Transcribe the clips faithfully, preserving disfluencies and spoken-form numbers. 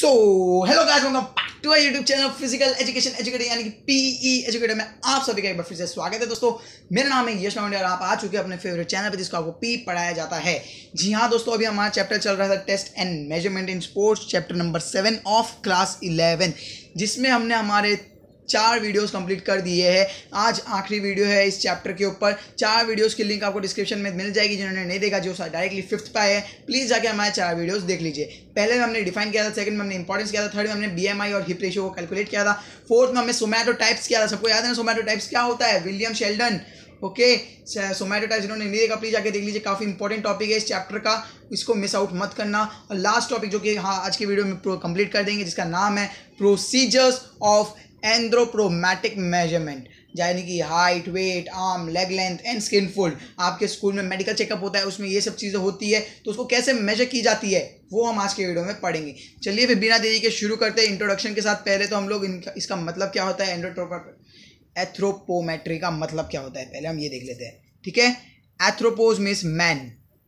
So hello guys, welcome back to our YouTube channel physical education educator यानी कि PE educator में आप सभी का एक बार फिर से स्वागत है। दोस्तों, मेरा नाम है यश मांडे और आप आ चुके हैं अपने फेवरेट चैनल पे जिसको आपको पी पढ़ाया जाता है। जी हाँ दोस्तों, अभी हमारा चैप्टर चल रहा था test and measurement in sports, chapter number seven of class eleven, जिसमें हमने हमारे चार वीडियोस कंप्लीट कर दिए हैं। आज आखिरी वीडियो है इस चैप्टर के ऊपर। चार वीडियोस की लिंक आपको डिस्क्रिप्शन में मिल जाएगी। जिन्होंने नहीं देखा, जो डायरेक्टली फिफ्थ पे आए हैं, प्लीज़ जाके हमारे चार वीडियोस देख लीजिए। पहले में हमने डिफाइन किया था, सेकंड में हमने इंपॉर्टेंस किया था, थर्ड में हमने बीएमआई और हिप रेशियो को कैलकुलेट किया था, फोर्थ में हमने सोमैटोटाइप्स किया था। सबको याद है ना सोमैटोटाइप्स क्या होता है? William Sheldon. ओके, सोमैटोटाइप्स जिन्होंने नहीं देखा प्लीज़ जाके देख लीजिए, काफ़ी इंपॉर्टेंट टॉपिक है इस चैप्टर का, इसको मिस आउट मत करना। और लास्ट टॉपिक जो कि हाँ आज की वीडियो में कंप्लीट कर देंगे, जिसका नाम है प्रोसीजर्स ऑफ एंथ्रोपोमेट्रिक मेजरमेंट, यानी कि height, weight, arm, leg length and skin fold. आपके स्कूल में मेडिकल चेकअप होता है, उसमें ये सब चीज़ें होती है, तो उसको कैसे मेजर की जाती है वो हम आज के वीडियो में पढ़ेंगे। चलिए फिर बिना देरी के शुरू करते हैं इंट्रोडक्शन के साथ। पहले तो हम लोग इसका मतलब क्या होता है, एंथ्रोपोमेट्री का मतलब क्या होता है, पहले हम ये देख लेते हैं। ठीक है, anthropos means man,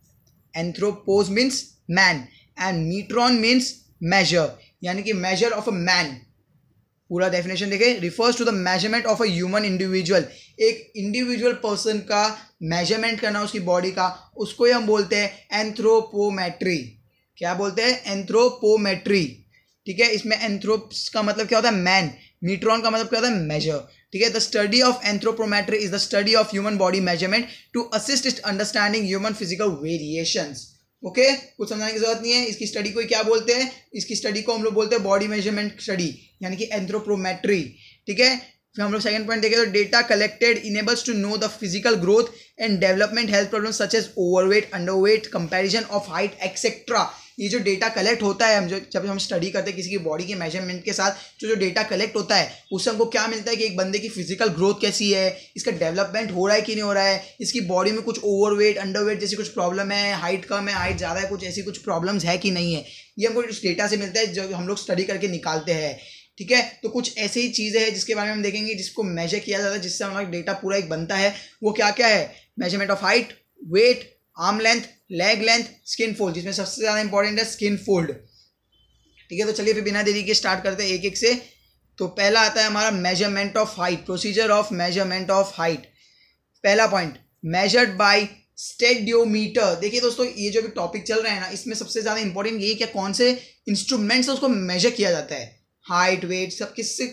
anthropos means man and metron means measure, यानी कि मेजर ऑफ अ मैन। पूरा डेफिनेशन देखें, refers to the measurement of a human individual. एक इंडिविजुअल पर्सन का मेजरमेंट करना उसकी बॉडी का, उसको ही हम बोलते हैं एंथ्रोपोमेट्री। क्या बोलते हैं? एंथ्रोपोमेट्री। ठीक है, इसमें एंथ्रोप्स का मतलब क्या होता है? मैन। मीट्रॉन का मतलब क्या होता है? मेजर। ठीक है, the study of anthropometry is the study of human body measurement to assist it understanding human physical variations. Okay okay? कुछ समझाने की जरूरत नहीं है। इसकी स्टडी को क्या बोलते हैं? इसकी स्टडी को हम लोग बोलते हैं बॉडी मेजरमेंट स्टडी, यानी कि एंथ्रोपोमेट्री। ठीक है, फिर हम लोग सेकंड पॉइंट देखें तो data collected enables to know the physical growth and development, health problems such as overweight, underweight, comparison of height etcetera. ये जो डेटा कलेक्ट होता है, हम जो जब हम स्टडी करते हैं किसी की बॉडी के मेजरमेंट के साथ, जो जो डेटा कलेक्ट होता है उससे हमको क्या मिलता है कि एक बंदे की फिजिकल ग्रोथ कैसी है, इसका डेवलपमेंट हो रहा है कि नहीं हो रहा है, इसकी बॉडी में कुछ ओवरवेट, अंडरवेट जैसी कुछ प्रॉब्लम है, हाइट कम है, हाइट ज़्यादा है, कुछ ऐसी कुछ प्रॉब्लम्स है कि नहीं है। ये हमको इस डेटा से मिलता है जो हम लोग स्टडी करके निकालते हैं। ठीक है, तो कुछ ऐसी ही चीज़ें हैं जिसके बारे में हम देखेंगे, जिसको मेजर किया जाता है, जिससे हमारा डेटा पूरा एक बनता है। वो क्या क्या है? Measurement of height, weight, arm length, leg length, skin fold, जिसमें सबसे ज़्यादा इंपॉर्टेंट है स्किन फोल्ड। ठीक है, तो चलिए फिर बिना देरी के स्टार्ट करते हैं एक एक से। तो पहला आता है हमारा measurement of height, procedure of measurement of height. पहला पॉइंट, मेजर्ड बाय स्टेडियोमीटर। देखिए दोस्तों, ये जो भी टॉपिक चल रहा है ना, इसमें सबसे ज़्यादा इंपॉर्टेंट ये क्या, कौन से इंस्ट्रूमेंट से उसको मेजर किया जाता है। हाइट, वेट, सब किससे,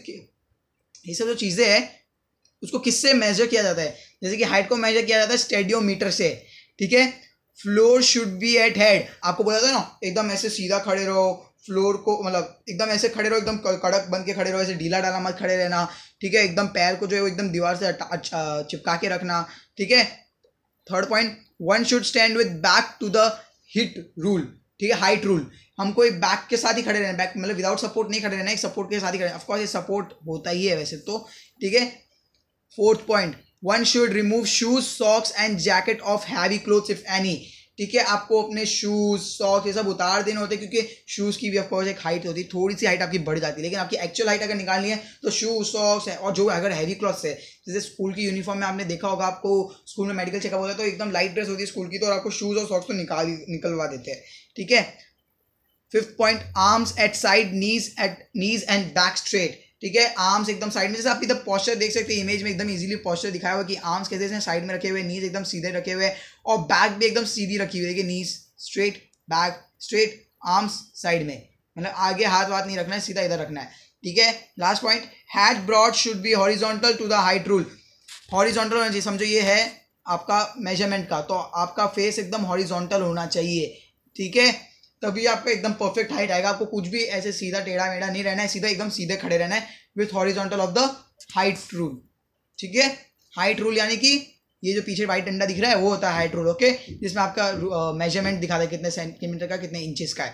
ये सब जो चीज़ें हैं उसको किससे मेजर किया जाता है। जैसे कि हाइट को मेजर किया जाता है स्टेडियोमीटर से। ठीक है, floor should be at head. आपको बोला था ना, एकदम ऐसे सीधा खड़े रहो, फ्लोर को मतलब एकदम ऐसे खड़े रहो, एकदम कड़क बन के खड़े रहो, ऐसे ढीला डाला मत खड़े रहना। ठीक है, एकदम पैर को जो है वो एकदम दीवार से अच्छा चिपका के रखना। ठीक है, third point, one should stand with back to the height rule. ठीक है, हाइट रूल, हमको एक बैक के साथ ही खड़े रहना, बैक मतलब विदाउट सपोर्ट नहीं खड़े रहना, एक सपोर्ट के साथ ही खड़े। ऑफकोर्स ये सपोर्ट होता ही है वैसे तो। ठीक है, fourth point, one should remove shoes, socks and jacket of heavy clothes if any. ठीक है, आपको अपने शूज, सॉक्स ये सब उतार देने होते हैं, क्योंकि शूज़ की भी ऑफकोर्स एक हाइट होती है, थोड़ी सी हाइट आपकी बढ़ जाती है, लेकिन आपकी एक्चुअल हाइट अगर निकालनी है तो शूज, सॉक्स है, और जो अगर हैवी क्लॉथ्स है, जैसे स्कूल की यूनिफॉर्म में आपने देखा होगा, आपको स्कूल में मेडिकल चेकअप होता है तो एकदम लाइट ड्रेस होती है स्कूल की, तो आपको शूज और सॉक्स तो निकाल निकलवा देते हैं। ठीक है, fifth point, arms at side, knees at knees and back straight. ठीक है, आर्म्स एकदम साइड में, जैसे आप इधर पोस्चर देख सकते हैं इमेज में, एकदम इजीली पोस्चर दिखाया हुआ कि आर्म्स कैसे हैं साइड में रखे हुए, नीज एकदम सीधे रखे हुए, और बैक भी एकदम सीधी रखी हुई है कि knees straight, back straight, arms side में, मतलब आगे हाथ वाथ नहीं रखना है, सीधा इधर रखना है। ठीक है, last point, head broad should be horizontal to the height rule. Horizontal होना चाहिए, समझो ये है आपका मेजरमेंट का, तो आपका फेस एकदम हॉरिजॉन्टल होना चाहिए। ठीक है, तभी आपका एकदम परफेक्ट हाइट आएगा। आपको कुछ भी ऐसे सीधा टेढ़ा मेढ़ा नहीं रहना है, सीधा एकदम सीधे खड़े रहना है with horizontal of the height rule. ठीक है, हाइट रूल यानी कि ये जो पीछे वाइट डंडा दिख रहा है वो होता है हाइट रूल। ओके, जिसमें आपका मेजरमेंट uh, दिखाता है कितने सेंटीमीटर का, कितने इंचेस का है।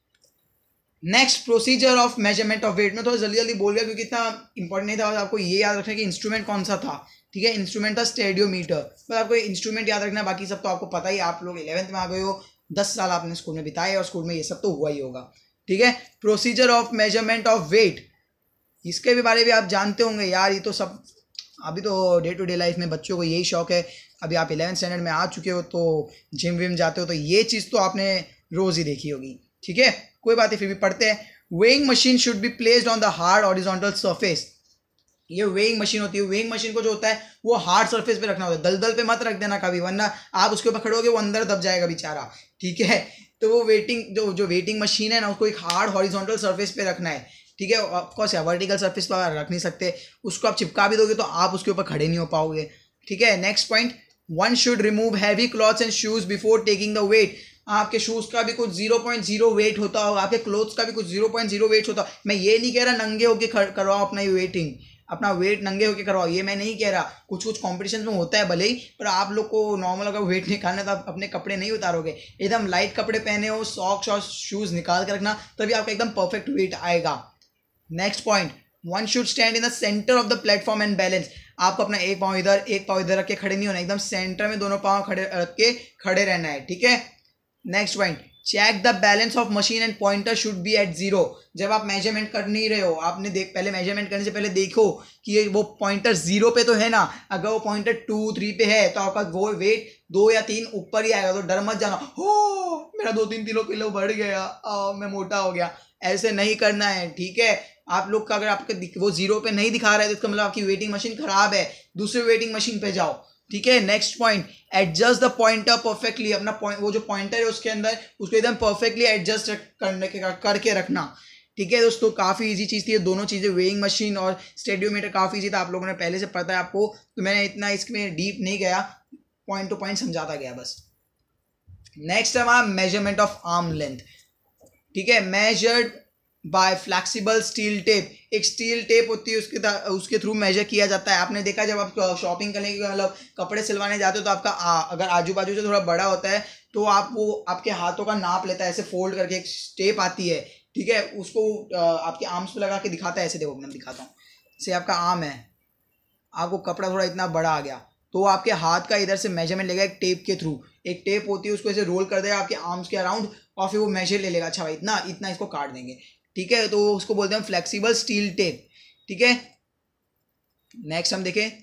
Next, procedure of measurement of weight. में थोड़ा जल्दी जल्दी बोल गया क्योंकि इतना इंपॉर्टेंट नहीं था। आपको ये याद रखना है कि इंस्ट्रूमेंट कौन सा था। ठीक है, इंस्ट्रूमेंट था स्टेडियोमीटर, बस आपको इंस्ट्रूमेंट याद रखना है, बाकी सब तो आपको पता ही। आप लोग इलेवेंथ में आ गए हो, दस साल आपने स्कूल में बिताए और स्कूल में ये सब तो हुआ ही होगा। ठीक है, procedure of measurement of weight, इसके भी बारे में आप जानते होंगे यार। ये तो सब अभी तो डे टू डे लाइफ में बच्चों को यही शौक है। अभी आप इलेवेंथ स्टैंडर्ड में आ चुके हो तो जिम विम जाते हो तो ये चीज़ तो आपने रोज़ ही देखी होगी। ठीक है, कोई बात नहीं, फिर भी पढ़ते हैं। Weighing machine should be placed on the hard horizontal surface. ये वेइंग मशीन होती है, वेइंग मशीन को जो होता है वो हार्ड सरफेस पे रखना होता है, दलदल पे मत रख देना कभी, वरना आप उसके ऊपर खड़ोगे वो अंदर दब जाएगा बेचारा, ठीक है। तो वो वेटिंग जो जो वेटिंग मशीन है ना उसको एक हार्ड हॉरिजॉन्टल सरफेस पे रखना है, ठीक है। ऑफकोर्स वर्टिकल सरफेस पर रख नहीं सकते, उसको आप चिपका भी दोगे तो आप उसके ऊपर खड़े नहीं हो पाओगे, ठीक है। Next point, one should remove heavy clothes and shoes before taking the weight. आपके शूज का भी कुछ ज़ीरो पॉइंट ज़ीरो वेट होता होगा, आपके क्लोथ्स का भी कुछ ज़ीरो पॉइंट ज़ीरो वेट होता। मैं ये नहीं कह रहा नंगे होके करवाओ अपना ये वेटिंग, अपना वेट नंगे होके करवाओ, ये मैं नहीं कह रहा। कुछ कुछ कॉम्पिटिशन में होता है भले ही, पर आप लोग को नॉर्मल अगर वेट निकालना है तो आप अपने कपड़े नहीं उतारोगे, एकदम लाइट कपड़े पहने हो, सॉक्स और शूज निकाल के रखना, तभी आपका एकदम परफेक्ट वेट आएगा। Next point, one should stand in the centre of the platform and balance. आपको अपना एक पाँव इधर एक पाँव इधर रख के खड़े नहीं होना, एकदम सेंटर में दोनों पाँव खड़े रख के खड़े रहना है, ठीक है। Next point, check the balance of machine and pointer should be at zero. जब आप मेजरमेंट कर नहीं रहे हो, आपने देख पहले मेजरमेंट करने से पहले देखो कि ये वो पॉइंटर जीरो पे तो है ना। अगर वो पॉइंटर टू थ्री पे है तो आपका वो वेट दो या तीन ऊपर ही आएगा, तो डर मत जाना, हो मेरा दो तीन किलो किलो बढ़ गया, आ, मैं मोटा हो गया, ऐसे नहीं करना है, ठीक है। आप लोग का अगर आपके वो जीरो पे नहीं दिखा रहा है तो इसका मतलब आपकी वेटिंग मशीन खराब है, दूसरे वेटिंग मशीन पे जाओ, ठीक है। Next point, adjust the pointer perfectly. अपना पॉइंट वो जो पॉइंटर है उसके अंदर उसको एकदम परफेक्टली एडजस्ट करने के करके रखना, ठीक है दोस्तों। काफ़ी इजी चीज़ थी ये दोनों चीज़ें, वेइंग मशीन और स्टेडियोमीटर काफ़ी इजी था, आप लोगों ने पहले से पता है आपको, तो मैंने इतना इसमें डीप नहीं गया, पॉइंट टू पॉइंट समझाता गया बस। नेक्स्ट है हमारा मेजरमेंट ऑफ आर्म लेंथ, ठीक है। Measured by flexible steel tape. एक स्टील टेप होती है, उसके उसके थ्रू मेजर किया जाता है। आपने देखा जब आप शॉपिंग करने के मतलब कपड़े सिलवाने जाते हो तो आपका आ, अगर आजू बाजू से थोड़ा बड़ा होता है तो आप वो आपके हाथों का नाप लेता है, ऐसे फोल्ड करके एक टेप आती है, ठीक है। उसको आपके आर्म्स पे लगा के दिखाता है, ऐसे देखो मैं दिखाता हूँ, जैसे आपका आर्म है, आपको कपड़ा थोड़ा इतना बड़ा आ गया तो आपके हाथ का इधर से मेजरमेंट लेगा एक टेप के थ्रू। एक टेप होती है, उसको ऐसे रोल कर देगा आपके आर्म्स के अराउंड और फिर वो मेजर ले लेगा, अच्छा भाई इतना इतना इसको काट देंगे, ठीक है। तो उसको बोलते हैं फ्लेक्सिबल स्टील टेप, ठीक है। नेक्स्ट हम देखें,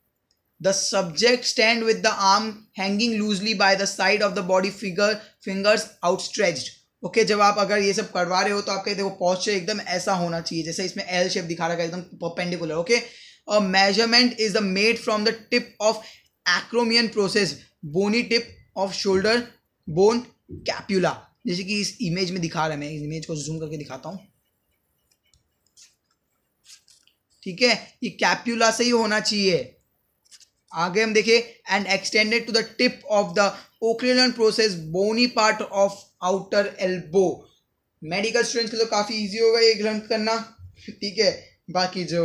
the subject stand with the arm hanging loosely by the side of the body, figure fingers outstretched. Okay, जब आप अगर ये सब करवा रहे हो तो आपके देखो पॉस्चर एकदम ऐसा होना चाहिए, जैसे इसमें एल शेप दिखा रखा है एकदम perpendicular, okay. A measurement is the made from the tip of acromion process, bony tip of shoulder bone scapula, जैसे कि इस इमेज में दिखा रहा है, मैं इस इमेज को जूम करके दिखाता हूं, ठीक है। ये कैप्यूला से ही होना चाहिए। आगे हम देखें, and extended to the tip of the olecranon process bony part of outer elbow. Medical students के लिए काफ़ी इजी होगा ये लर्न करना, ठीक है। बाकी जो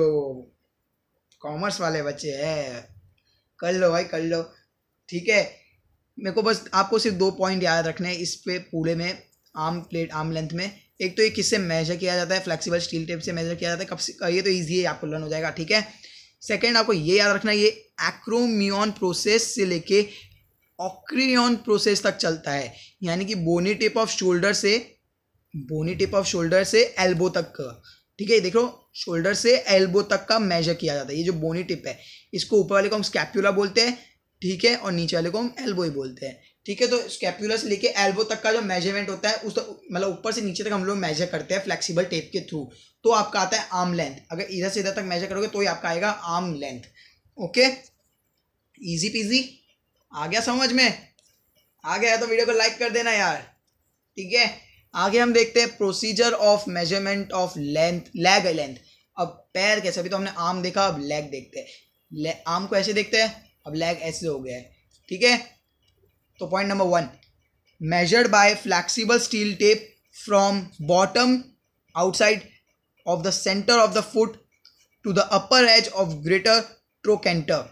कॉमर्स वाले बच्चे हैं कर लो भाई कर लो, ठीक है। मेरे को बस आपको सिर्फ दो पॉइंट याद रखने हैं इस पे पूरे में, आर्म प्लेट आर्म लेंथ में। एक तो ये किससे मेजर किया जाता है, फ्लेक्सिबल स्टील टेप से मेजर किया जाता है, कब से, ये तो ईजी है, आपको लर्न हो जाएगा, ठीक है। सेकंड आपको ये याद रखना है, ये एक्रोमियन प्रोसेस से लेके ऑक्रियन प्रोसेस तक चलता है, यानी कि बोनी टिप ऑफ शोल्डर से बोनी टिप ऑफ शोल्डर से एल्बो तक का, ठीक है। देखो शोल्डर से एल्बो तक का मेजर किया जाता है। ये जो बोनी टिप है इसको ऊपर वाले को हम स्कैप्यूला बोलते हैं, ठीक है, और नीचे वाले को हम एल्बो ही बोलते हैं, ठीक है। तो स्कैप्यूला से लेके एल्बो तक का जो मेजरमेंट होता है उस मतलब ऊपर से नीचे तक हम लोग मेजर करते हैं फ्लेक्सिबल टेप के थ्रू, तो आपका आता है आर्म लेंथ। अगर इधर से इधर तक मेजर करोगे तो ही आपका आएगा arm length, okay. Easy peasy, आ गया समझ में? आ गया तो वीडियो को लाइक कर देना यार, ठीक है। आगे हम देखते हैं procedure of measurement of length, leg length. अब पैर कैसे, अभी तो हमने आर्म देखा, अब लेग देखते हैं। आर्म को ऐसे देखते हैं, अब लेग ऐसे हो गया है, ठीक है। तो point number one, measured by flexible steel tape from bottom outside of the centre of the foot to the upper edge of greater trochanter,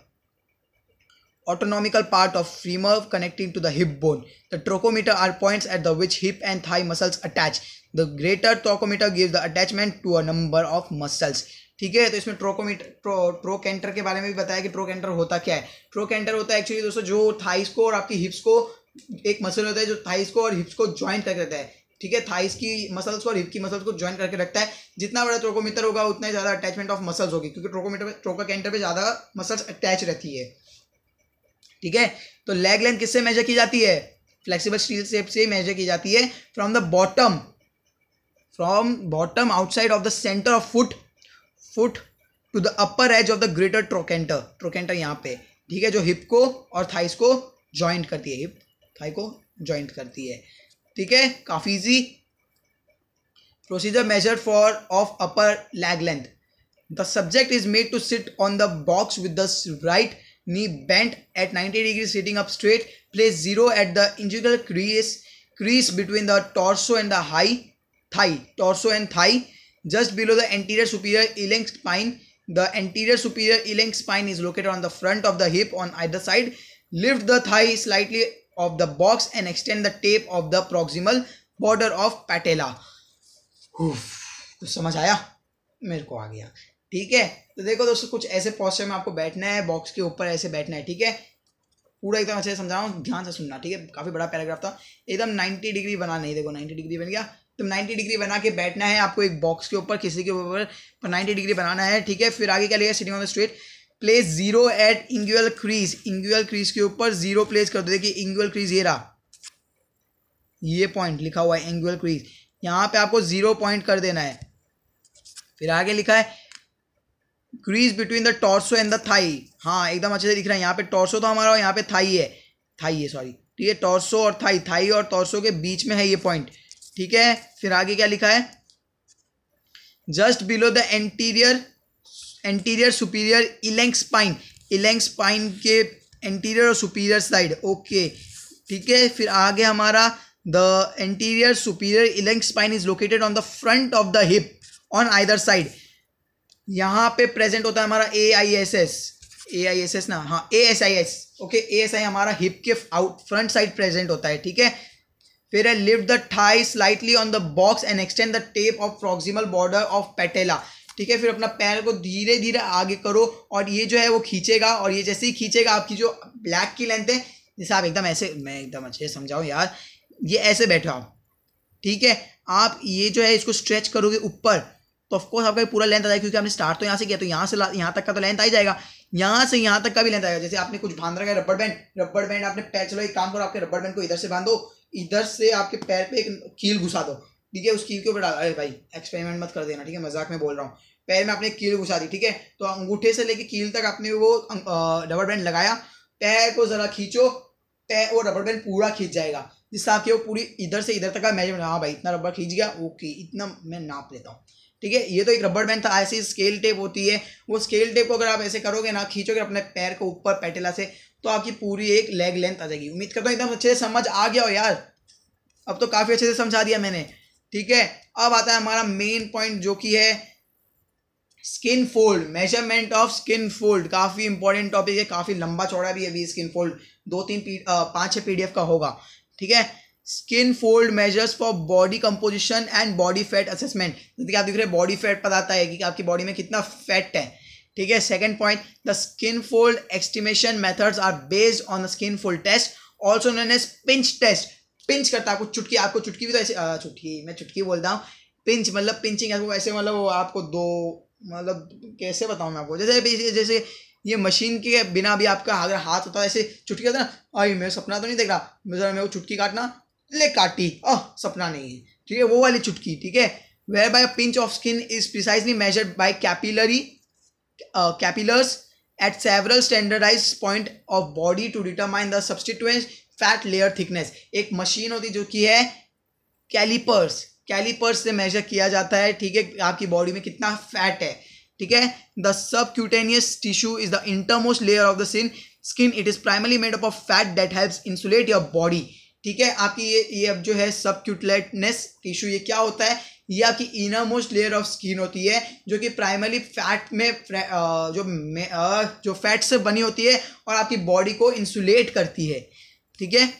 autonomical part of femur connecting to the hip bone. The trochometer are points at the which hip and thigh muscles attach. The greater trochometer gives the attachment to a number of muscles. ठीक है, तो इसमें ट्रोकोमीटर ट्रो trochanter के बारे में भी बताया कि ट्रोकेंटर होता क्या है। ट्रोकेंटर होता है एक्चुअली दोस्तों जो थाइस को और आपकी हिप्स को, एक मसल होता है जो थाइस को और हिप्स को ज्वाइन करके रखता है, ठीक है। थाइस की मसल्स को और हिप की मसल्स को ज्वाइन करके रखता है। जितना बड़ा ट्रोकोमीटर होगा उतना ही ज़्यादा अटैचमेंट ऑफ मसल्स होगी, क्योंकि ट्रोकोमीटर ट्रोकोकेंटर पे ज़्यादा मसल्स अटैच रहती है, ठीक है। तो लेग लेंथ किससे मेजर की जाती है? फ्लेक्सिबल स्टील टेप से मेजर की जाती है, from the bottom from bottom outside of the centre of foot foot to the upper edge of the greater trochanter. Trochanter यहाँ पे, ठीक है, जो हिप को और थाइस को जॉइंट करती है, हिप थाई को जॉइंट करती है. ठीक है, काफी easy. Procedure measure for of upper leg length. The subject is made to sit on the box with the right knee bent at ninety degrees, sitting up straight. Place zero at the inguinal crease crease between the torso and the high thigh torso and thigh just below the anterior superior iliac spine. The anterior superior iliac spine is located on the front of the hip on either side. Lift the thigh slightly of the box and extend the tape of the proximal border of patella. तो समझ आया? मेरे को आ गया. ठीक है, तो देखो दोस्तों, कुछ ऐसे पोस्चर में आपको बैठना है, बॉक्स के ऊपर ऐसे बैठना है. ठीक है, पूरा एकदम अच्छे से समझा रहा हूँ, ध्यान से सुनना. ठीक है, काफी बड़ा पैराग्राफ था. एकदम नाइन्टी डिग्री बना, नहीं देखो नाइन्टी डिग्री बन गया. तो नाइन्टी डिग्री बना के बैठना है आपको एक बॉक्स के ऊपर, किसी के ऊपर नाइन्टी डिग्री बनाना है. ठीक है, फिर आगे क्या लिया, sitting on the straight. Place zero at inguinal crease. Inguinal crease के ऊपर जीरो प्लेस कर दो. देखिए इंगुअल क्रीज ये रहा, ये पॉइंट लिखा हुआ है इंगुअल क्रीज, यहाँ पे आपको जीरो पॉइंट कर देना है. फिर आगे लिखा है crease between the torso and the thigh. हाँ, एकदम अच्छे से दिख रहा है. यहाँ पे टॉर्सो तो हमारा, यहाँ पे थाई है, थाई है सॉरी. ठीक है, टॉर्सो और थाई, थाई और टॉर्सो के बीच में है ये पॉइंट. ठीक है, फिर आगे क्या लिखा है, just below the anterior anterior superior iliac spine. Iliac spine के एंटीरियर और सुपीरियर साइड. ओके, ठीक है, फिर आगे हमारा the anterior superior iliac spine is located on the front of the hip on either side. यहाँ पे प्रेजेंट होता है हमारा A I S S, A I S S ना, हाँ A S I S. Okay, A S I हमारा hip के out front side present होता है. ठीक है, फिर है lift the thigh slightly on the box and extend the tape of proximal border of patella. ठीक है, फिर अपना पैर को धीरे धीरे आगे करो और ये जो है वो खींचेगा, और ये जैसे ही खींचेगा आपकी जो ब्लैक की लेंथ है, जैसे आप एकदम ऐसे, मैं एकदम अच्छे से समझाऊँ यार, ये ऐसे बैठो आप. ठीक है, आप ये जो है इसको स्ट्रेच करोगे ऊपर, तो ऑफकोर्स आपका पूरा लेंथ आ जाएगा, क्योंकि आपने स्टार्ट तो यहाँ से किया, तो यहाँ से यहाँ तक का तो लेंथ आ ही जाएगा. यहाँ से यहाँ तक का भी लेंथ आएगा. जैसे आपने कुछ बांध रखा है रबड़ बैंड, रबड़ बैंड आपने पैर, चलो एक काम करो, आपके रबड़ बैंड को इधर से बांधो, इधर से आपके पैर पे एक कील घुसा दो. ठीक है, उस कील के ऊपर डाल, अरे भाई एक्सपेरिमेंट मत कर देना. ठीक है, मजाक में बोल रहा हूँ. पैर में आपने कील घुसा दी. ठीक है, तो अंगूठे से लेके कील तक आपने वो रबड़ बैंड लगाया, पैर को जरा खींचो, पैर वो रबड़ बैंड पूरा खींच जाएगा, जिससे आपकी वो पूरी इधर से इधर तक का मेजरमेंट. हाँ भाई, इतना रबड़ खींच गया, ओके, इतना मैं नाप लेता हूँ. ठीक है, ये तो एक रबड़ बैंड था. ऐसी स्केल टेप होती है, वो स्केल टेप को अगर आप ऐसे करोगे ना, खींचोगे अपने पैर को ऊपर पैटेला से, तो आपकी पूरी एक लेग लेंथ आ जाएगी. उम्मीद करता हूँ एकदम अच्छे से समझ आ गया हो यार. अब तो काफी अच्छे से समझा दिया मैंने. ठीक है, अब आता है हमारा मेन पॉइंट, जो कि है skin fold, measurement of skin fold. काफी इंपॉर्टेंट टॉपिक है, काफी लंबा चौड़ा भी है अभी स्किन फोल्ड, दो तीन पी पाँच छः पीडीएफ का होगा. ठीक है, skin fold measures for body composition and body fat assessment. जैसे कि आप देख रहे हैं बॉडी फैट बताता है कि आपकी बॉडी में कितना फैट है. ठीक है, second point, the skin fold estimation methods are based on the skin fold test, also known as pinch test. Pinch करता है आपको चुटकी, आपको चुटकी भी तो ऐसे, चुटकी मैं चुटकी बोलता हूँ, पिंच मतलब पिंचिंग आपको ऐसे, मतलब वो आपको दो, मतलब कैसे बताऊँ मैं आपको, जैसे जैसे ये मशीन के बिना भी आपका अगर हाथ होता है ऐसे चुटकी करता ना, आई मेरा सपना तो नहीं देख रहा, मेरा मेरे को चुटकी काटना, ले काटी, ओह सपना नहीं है. ठीक है, वो वाली चुटकी. ठीक है, where by pinch of skin is precisely measured by capillary callipers at several standardise point of body to determine the substituent fat layer thickness. एक मशीन होती है जो कि है कैलिपर्स, कैलिपर्स से मेजर किया जाता है. ठीक है, आपकी बॉडी में कितना फैट है. ठीक है, the subcutaneous tissue is the innermost layer of the skin skin it is primarily made up of fat that helps insulate your body. ठीक है, आपकी ये ये अब जो है सबक्यूटेनियस टिश्यू, ये क्या होता है, ये आपकी inner most layer of skin होती है, जो कि प्राइमरली फैट में जो जो फैट से बनी होती है और आपकी बॉडी को इंसुलेट करती है. ठीक है,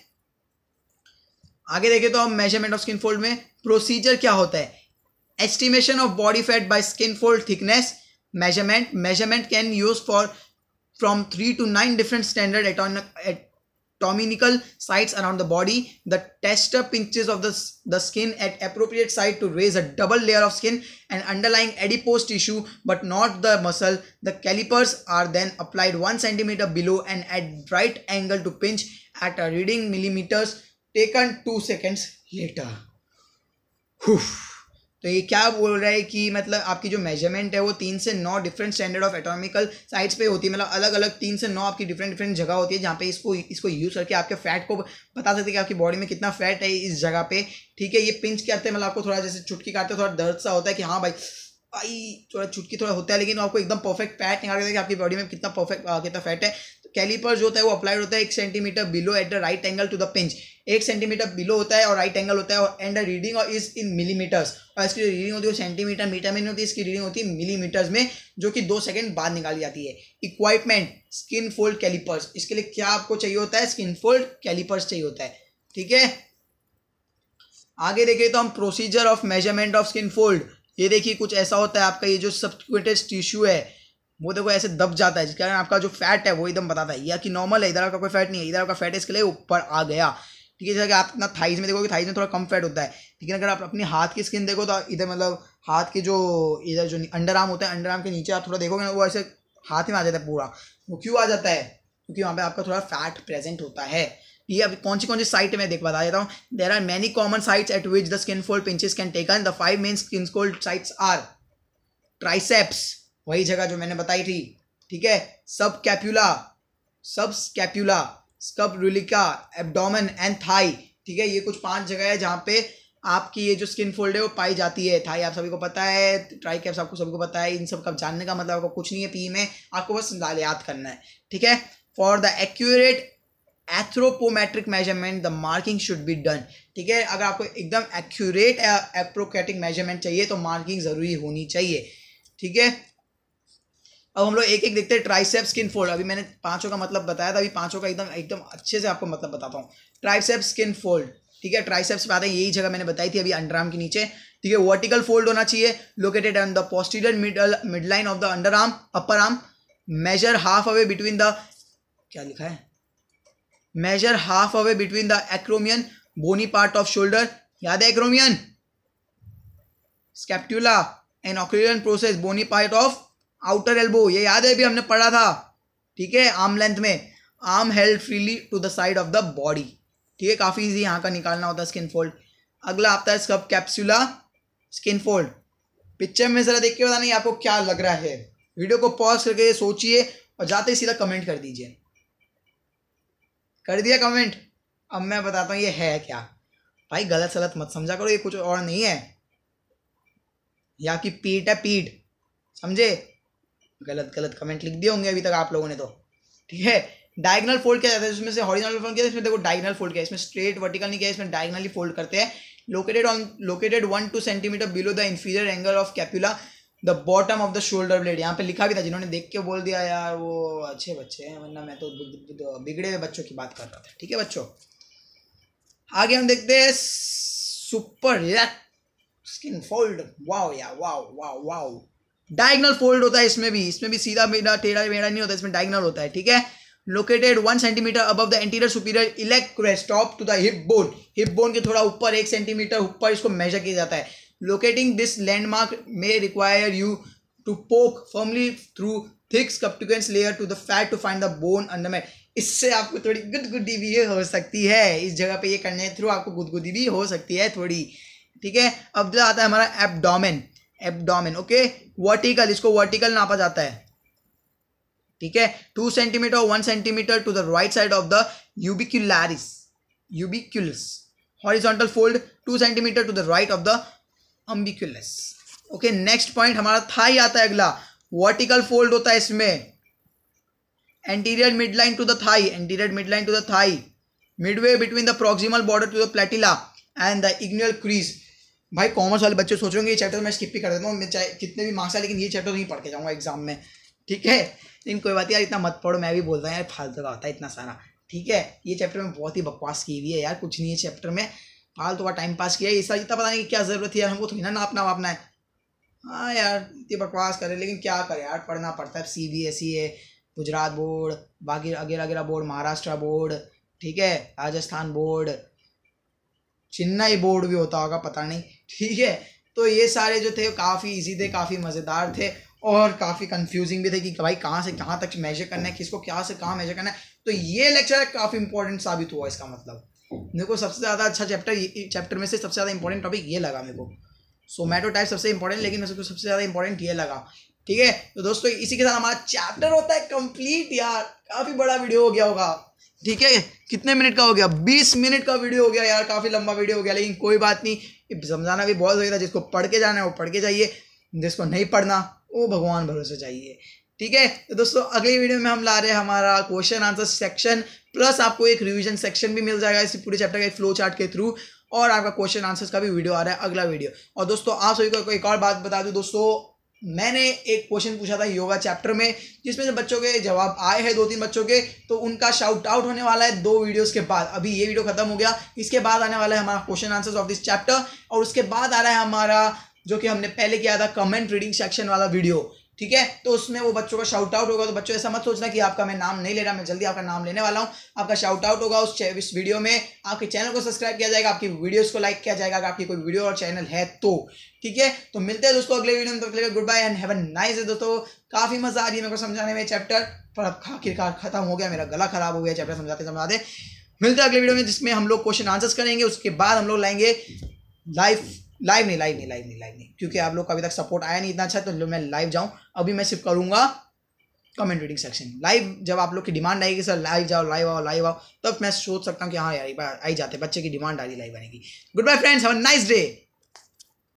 आगे देखें तो हम मेजरमेंट ऑफ स्किन फोल्ड में प्रोसीजर क्या होता है. Estimation of body fat by skin fold thickness measurement measurement can use for from three to nine different standard anatomical sites around the body. The tester pinches of the the skin at appropriate site to raise a double layer of skin and underlying adipose tissue but not the muscle. The calipers are then applied one centimeter below and at right angle to pinch at a reading millimeters taken two seconds later. Whew. तो ये क्या बोल रहा है कि मतलब आपकी जो मेजरमेंट है वो तीन से नौ different standard of anatomical sites पे होती है, मतलब अलग अलग तीन से नौ आपकी डिफरेंट डिफरेंट जगह होती है जहाँ पे इसको इसको यूज़ करके आपके फैट को बता सकते हैं कि आपकी बॉडी में कितना फैट है इस जगह पे। ठीक है, ये पिंच करते हैं, मतलब आपको थोड़ा जैसे चुटकी काटते थोड़ा दर्द सा होता है कि हाँ भाई भाई थोड़ा चुटकी थोड़ा होता है, लेकिन आपको एकदम परफेक्ट फैट निकाल देता है कि आपकी बॉडी में कितना परफेक्ट कितना फैट है। तो कैलिपर जो होता है वो अप्लाइड होता है एक centimetre below at the right angle to the pinch, एक सेंटीमीटर बिलो होता है और राइट एंगल होता है, और and the reading is in millimetres, और इसकी रीडिंग होती है सेंटीमीटर मीटर में नहीं होती, इसकी रीडिंग होती है मिलीमीटर्स में, जो कि दो सेकंड बाद निकाली जाती है। इक्विपमेंट स्किन फोल्ड कैलिपर्स, इसके लिए क्या आपको चाहिए होता है, स्किन फोल्ड कैलिपर्स चाहिए होता है। ठीक है, आगे देखिए तो हम procedure of measurement of skin fold, ये देखिए कुछ ऐसा होता है आपका ये जो सबक्यूटेनियस टिश्यू है वो देखो ऐसे दब जाता है, जिसके कारण आपका जो फैट है वो एकदम बताता है या कि नॉर्मल है, इधर आपका कोई फैट नहीं है, इधर आपका फैट है इसके लिए ऊपर आ गया। ठीक है, जैसे कि आप अपना थाइज में देखोगे, थाइज में थोड़ा कम फैट होता है, लेकिन अगर आप अपनी हाथ की स्किन देखो तो इधर मतलब हाथ के जो इधर जो अंडर आर्म होता है, अंडर आर्म के नीचे आप थोड़ा देखोगे ना वो ऐसे हाथ में आ जाता है पूरा। वो क्यों आ जाता है, क्योंकि वहाँ पे आपका थोड़ा फैट प्रेजेंट होता है। ये अभी कौन सी कौन सी साइट में देख बता देता हूँ। There are many common sites at which the skin fold pinches can taken. The five main skin fold sites are triceps, वही जगह जो मैंने बताई थी। ठीक है, subscapula, subscapula, scapular, abdomen and thigh. ठीक है, ये कुछ पांच जगह है जहाँ पे आपकी ये जो स्किन फोल्ड है वो पाई जाती है। थाई आप सभी को पता है, ट्राइसेप्स आपको सभी को पता है। इन सब का जानने का मतलब आपको कुछ नहीं है पी में, आपको बस याद करना है। ठीक है, for the accurate anthropometric measurement the marking should be done. ठीक है, अगर आपको एकदम एक्यूरेट एप्रोक्रेटिक मेजरमेंट चाहिए तो मार्किंग जरूरी होनी चाहिए। ठीक है, अब हम लोग एक एक देखते हैं। ट्राइसेप्स स्किन फोल्ड, अभी मैंने पांचों का मतलब बताया था, अभी पांचों का एकदम एकदम अच्छे से आपको मतलब बताता हूँ। ट्राइसेप्स स्किन फोल्ड, ठीक है, ट्राइसेप्स पे आता है, यही जगह मैंने बताई थी अभी अंडरआर्म के नीचे। ठीक है, वर्टिकल फोल्ड होना चाहिए, located on the posterior middle midline of the under arm upper arm, measure halfway between the, क्या लिखा है, measure halfway between the acromion bony part of shoulder, याद है acromion, scapula and olecranon process bony part of outer elbow, ये याद है भी हमने पढ़ा था। ठीक है, आर्म लेंथ में, arm held freely to the side of the body. ठीक है, काफी इजी यहाँ का निकालना होता है स्किन फोल्ड। अगला आता है सब कैप्सूला स्किन फोल्ड। पिक्चर में जरा देख के बताना नहीं आपको क्या लग रहा है, वीडियो को पॉज करके सोचिए और जाते ही सीधा कमेंट कर दीजिए। कर दिया कमेंट? अब मैं बताता हूँ ये है क्या। भाई गलत सलत मत समझा करो, ये कुछ और नहीं है, या कि पीठ है पीठ, समझे? गलत गलत कमेंट लिख दिए होंगे अभी तक आप लोगों ने तो। ठीक है, डायगोनल फोल्ड किया जाता है, इसमें से हॉरिजॉन्टल फोल्ड किया, इसमें देखो डायगोनल फोल्ड किया, इसमें स्ट्रेट वर्टिकल नहीं किया, इसमें डायगोनली फोल्ड करते हैं। Located on located one two centimetre below the inferior angle of scapula the bottom of the shoulder blade. यहाँ पे लिखा भी था, जिन्होंने देख के बोल दिया यार वो अच्छे बच्चे हैं, वरना मैं तो बिगड़े हुए बच्चों की बात कर रहा था। ठीक है बच्चों, आगे हम देखते हैं सुपर स्किन फोल्ड। वाओ यार, wow wow wow. Diagonal fold होता है इसमें भी, इसमें भी सीधा मेढ़ा टेढ़ा मेढ़ा नहीं होता, इसमें डायगोनल होता है। ठीक है, located one centimetre above the anterior superior iliac crest top to the hip bone, hip bone के थोड़ा ऊपर एक सेंटीमीटर ऊपर इसको मेजर किया जाता है। Locating this landmark may require you to poke firmly through thick subcutaneous layer to the fat to find the bone underneath. इससे आपको थोड़ी गुदगुदी भी हो सकती है, इस जगह पे ये करने थ्रू आपको गुदगुदी भी हो सकती है थोड़ी। ठीक है, अब जो आता है हमारा एब्डोमेन, एब्डोमेन ओके, वर्टिकल, इसको वर्टिकल नापा जाता है। ठीक है, two centimetre one centimetre to the right side of the umbilicalis यूबिक्युलस। Horizontal fold two centimetre to the right of the umbilicus. Okay, next point हमारा थाई आता है अगला। वर्टिकल फोल्ड होता है इसमें, anterior midline to the thigh, anterior midline to the thigh, midway between the proximal border to the patella and the इग्नियल crease. भाई commerce वाले बच्चे सोचेंगे ये चैप्टर मैं स्किप भी कर देता हूँ, मैं चाहे कितने भी मार्क्स आए लेकिन ये चैप्टर नहीं पढ़ के जाऊँगा एग्जाम में। ठीक है, लेकिन कोई बात यार, इतना मत पढ़ो, मैं भी बोलता हूँ यार फालतू का होता है इतना सारा। ठीक है, ये चैप्टर में बहुत ही बकवास की हुई है यार, कुछ नहीं है चैप्टर में, फालतू का टाइम पास किया है, इसका इतना पता नहीं क्या ज़रूरत है यार, हमको थोड़ी ना नापना वापना है। हाँ यार इतनी बकवास करे, लेकिन क्या करे यार, पढ़ना पड़ता है। सी बी एस ई है, गुजरात बोर्ड, बाकी अगेरा अगेरा बोर्ड, महाराष्ट्र बोर्ड, ठीक है, राजस्थान बोर्ड, चेन्नई बोर्ड भी होता होगा पता नहीं। ठीक है, तो ये सारे जो थे काफ़ी इजी थे, काफ़ी मज़ेदार थे और काफ़ी कंफ्यूजिंग भी थे कि भाई कहाँ से कहाँ तक मेजर करना है, किसको क्या से कहाँ मेजर करना है। तो ये लेक्चर काफ़ी इंपॉर्टेंट साबित हुआ इसका मतलब। मेरे को सबसे ज़्यादा अच्छा चैप्टर चैप्टर में से सबसे ज़्यादा इंपॉर्टेंट टॉपिक ये लगा मेरे को। सोमैटोटाइप सबसे इंपॉर्टेंट, लेकिन मेरे को सबसे ज़्यादा इंपॉर्टेंट ये लगा। ठीक है, तो दोस्तों इसी के साथ हमारा चैप्टर होता है कंप्लीट। यार काफ़ी बड़ा वीडियो हो गया होगा। ठीक है, कितने मिनट का हो गया? बीस मिनट का वीडियो हो गया यार, काफ़ी लंबा वीडियो हो गया, लेकिन कोई बात नहीं, समझाना भी बहुत सही था। जिसको पढ़ के जाना है वो पढ़ के जाइए, जिसको नहीं पढ़ना वो भगवान भरोसे जाइए। ठीक है, तो दोस्तों अगली वीडियो में हम ला रहे हैं हमारा क्वेश्चन आंसर सेक्शन, प्लस आपको एक रिवीजन सेक्शन भी मिल जाएगा इस पूरे चैप्टर के फ्लो चार्ट के थ्रू, और आपका क्वेश्चन आंसर्स का भी वीडियो आ रहा है अगला वीडियो। और दोस्तों आप सभी को एक और बात बता दूं दोस्तों, मैंने एक क्वेश्चन पूछा था योगा चैप्टर में, जिसमें से बच्चों के जवाब आए हैं दो तीन बच्चों के, तो उनका शाउट आउट होने वाला है दो वीडियोस के बाद। अभी ये वीडियो खत्म हो गया, इसके बाद आने वाला है हमारा question answers of this chapter, और उसके बाद आ रहा है हमारा जो कि हमने पहले किया था कमेंट रीडिंग सेक्शन वाला वीडियो। ठीक है, तो उसमें वो बच्चों का शाउट आउट होगा। तो बच्चों ऐसा मत सोचना कि आपका मैं नाम नहीं ले रहा, मैं जल्दी आपका नाम लेने वाला हूँ। आपका शाउट आउट होगा उस इस वीडियो में, आपके चैनल को सब्सक्राइब किया जाएगा, आपकी वीडियोस को लाइक किया जाएगा अगर आपकी कोई वीडियो और चैनल है तो। ठीक है, तो मिलते हैं दोस्तों अगले वीडियो में, तो goodbye and have a nice day. दोस्तों काफी मजा आ रही है मेरे को समझाने में चैप्टर, पर अब आखिरकार खत्म हो गया, मेरा गला खराब हो गया चैप्टर समझाते समझाते। मिलते हैं अगले वीडियो में जिसमें हम लोग क्वेश्चन आंसर्स करेंगे, उसके बाद हम लोग लाएंगे लाइव लाइव नहीं लाइव नहीं लाइव नहीं लाइव नहीं क्योंकि आप लोग का अभी तक सपोर्ट आया नहीं इतना अच्छा, तो मैं लाइव जाऊं। अभी मैं सिर्फ करूंगा कमेंट रीडिंग सेक्शन। लाइव जब आप लोग की डिमांड आएगी सर लाइव जाओ लाइव आओ लाइव आओ, तब मैं सोच सकता हूं कि हाँ यार आई जाते, बच्चे की डिमांड आ रही लाइव आने की। Good bye friends, have a nice day.